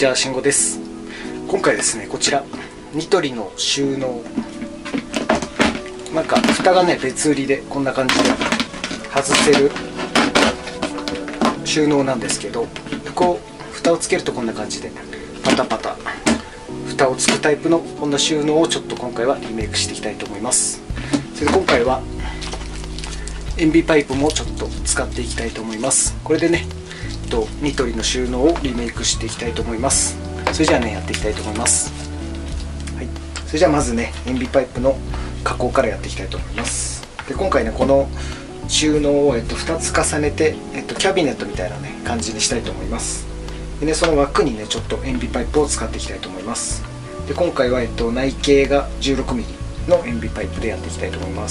ちは、慎吾です。今回ですね、こちらニトリの収納、なんか蓋がね別売りでこんな感じで外せる収納なんですけど、こう蓋をつけるとこんな感じでパタパタ蓋をつくタイプのこんな収納をちょっと今回はリメイクしていきたいと思います。それで今回は塩ビパイプもちょっと使っていきたいと思います。これでねニトリの収納をリメイクしていきたいと思います。それじゃあねやっていきたいと思います。はい、それじゃあまずね塩ビパイプの加工からやっていきたいと思います。で今回ねこの収納を2つ重ねて、キャビネットみたいなね感じにしたいと思います。でねその枠にねちょっと塩ビパイプを使っていきたいと思います。で今回は内径が 16mm の塩ビパイプでやっていきたいと思います。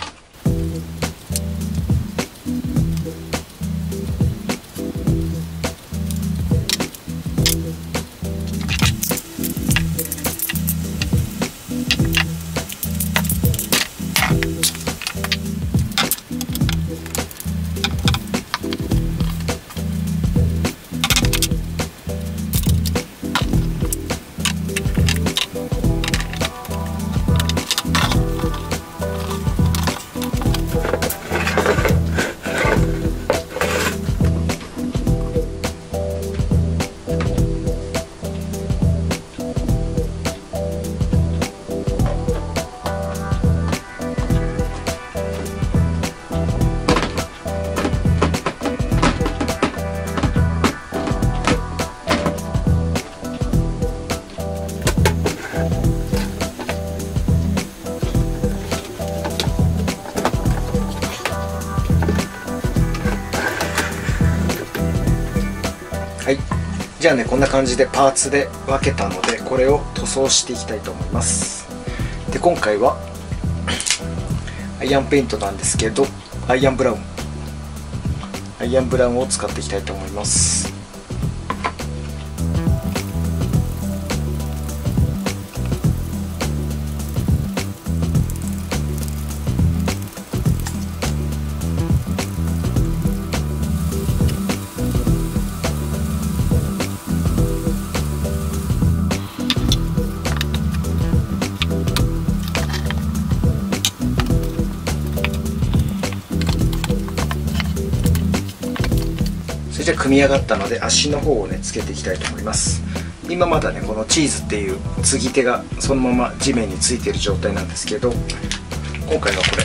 はい、じゃあねこんな感じでパーツで分けたのでこれを塗装していきたいと思います。で今回はアイアンペイントなんですけどアイアンブラウンを使っていきたいと思います。じゃあ組み上がったので足の方をねつけていきたいと思います。今まだねこのチーズっていう継ぎ手がそのまま地面についている状態なんですけど、今回はこれ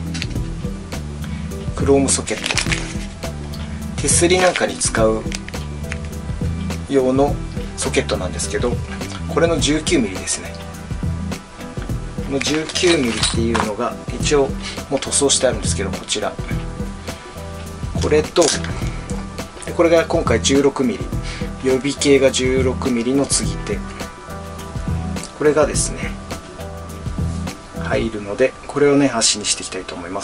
クロームソケット、手すりなんかに使う用のソケットなんですけど、これの 19mm ですね。この 19mm っていうのが一応もう塗装してあるんですけど、こちらこれとこれが今回 16mm 予備径が 16mm の継ぎ手、これがですね入るのでこれをね足にしていきたいと思います。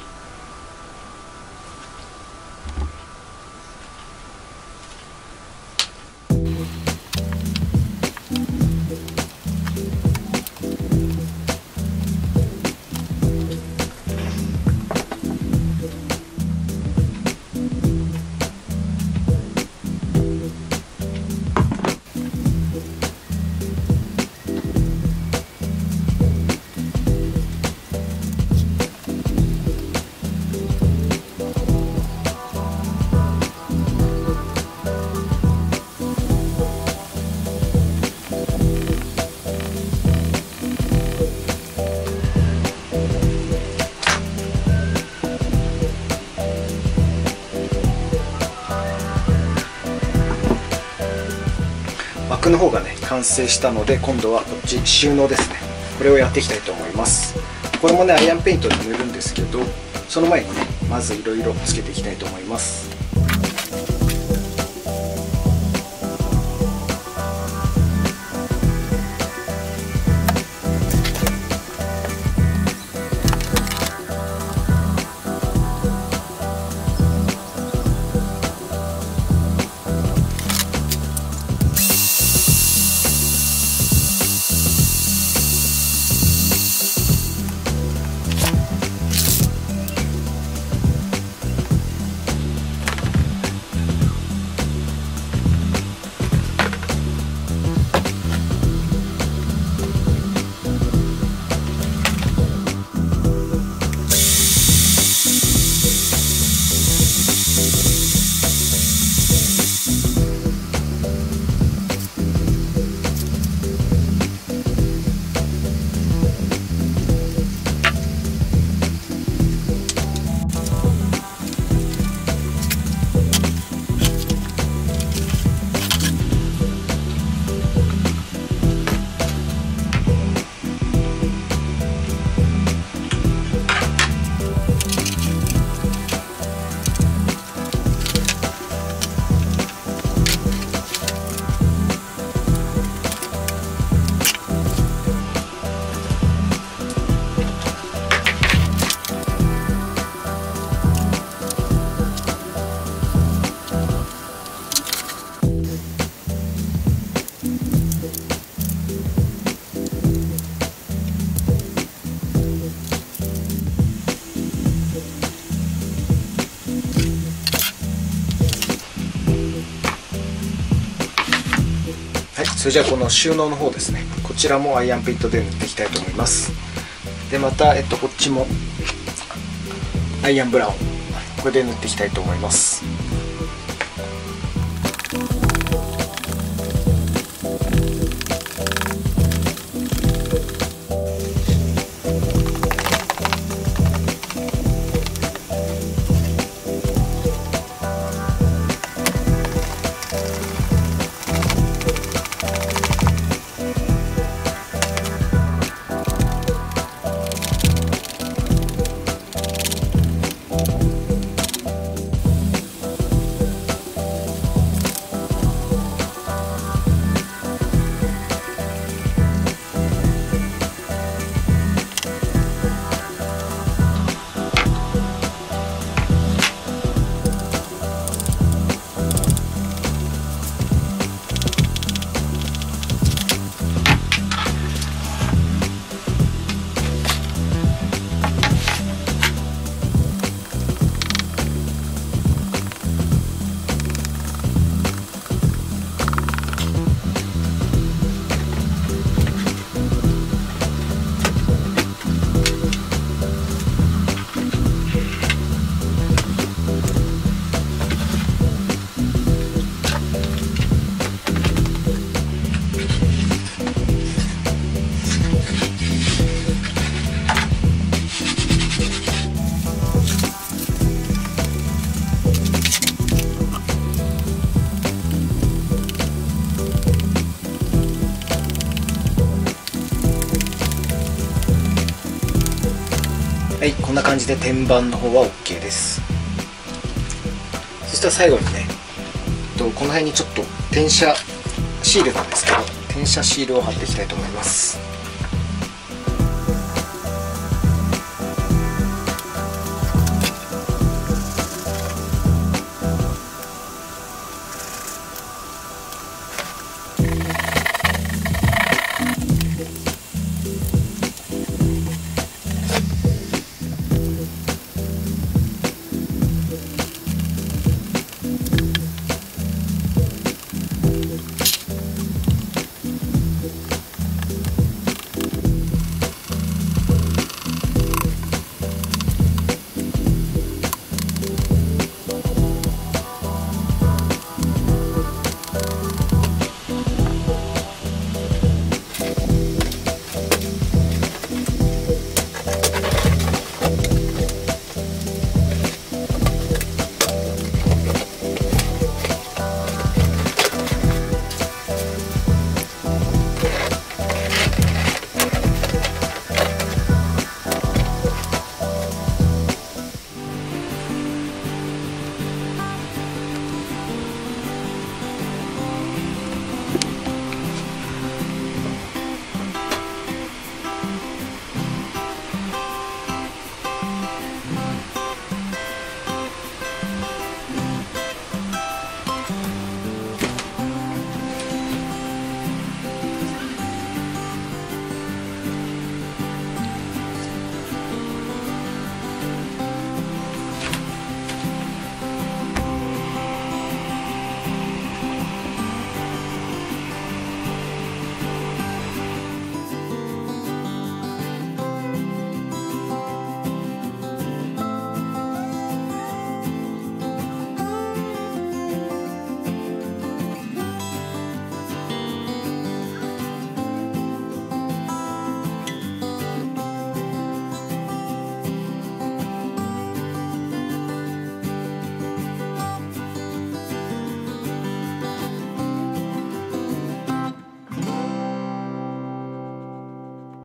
枠の方がね完成したので、今度はこっち収納ですね、これをやっていきたいと思います。これもねアイアンペイントで塗るんですけど、その前にねまずいろいろつけていきたいと思います。 それじゃあこの収納の方ですね、こちらもアイアンペイントで塗っていきたいと思います。でまた、こっちもアイアンブラウン、これで塗っていきたいと思います。はい、こんな感じで天板の方は OK です。そしたら最後にね、この辺にちょっと転写シールなんですけど、転写シールを貼っていきたいと思います。